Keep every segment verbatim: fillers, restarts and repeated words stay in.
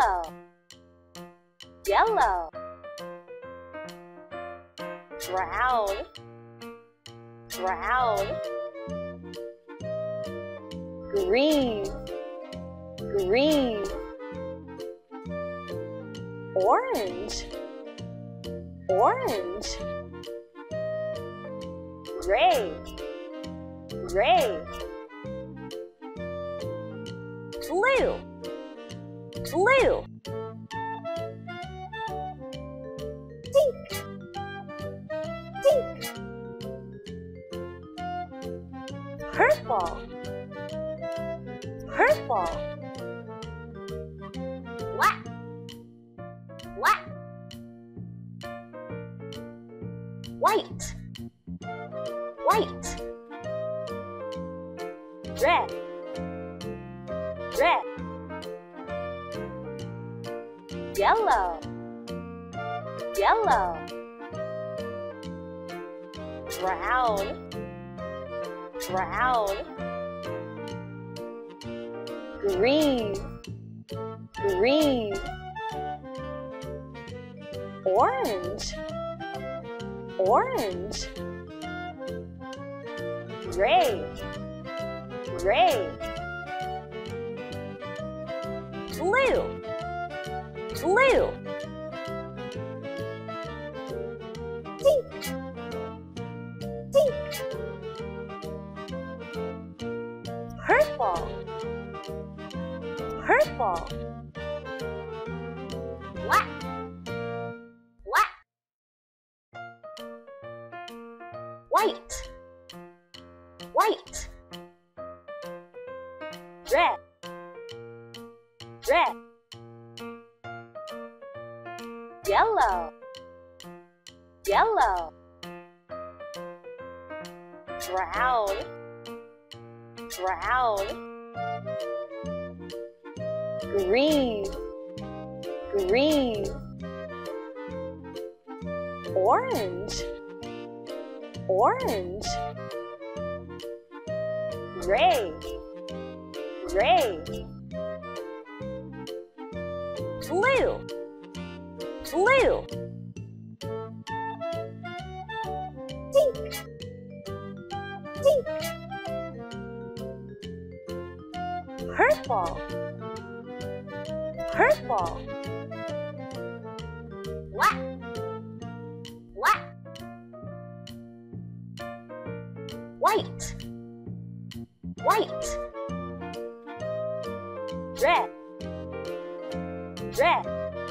yellow, yellow, brown, brown, green, green, orange, orange, gray, gray, blue, blue, pink, pink, purple, purple, black, black, white, white, red, red, yellow, yellow, brown, brown, green, green, orange, orange, gray, gray, blue, blue, pink, pink, purple, purple, black, black, white, white, red, red, yellow, yellow, brown, brown, green, green, orange, orange, gray, gray, blue, blue, pink, pink, purple, purple, black, black, white, white, red, red,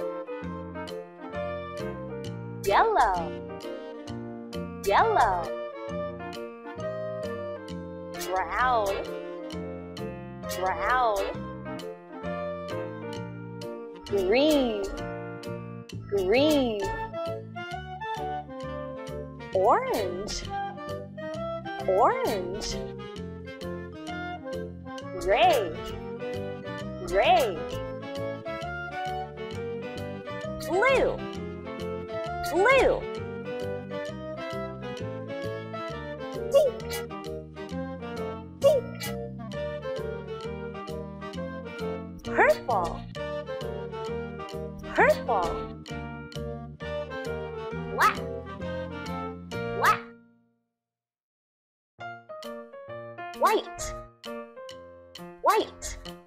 yellow, yellow, brown, brown, green, green, orange, orange, gray, gray, blue, blue, pink, pink, purple, purple, black, black, white, white,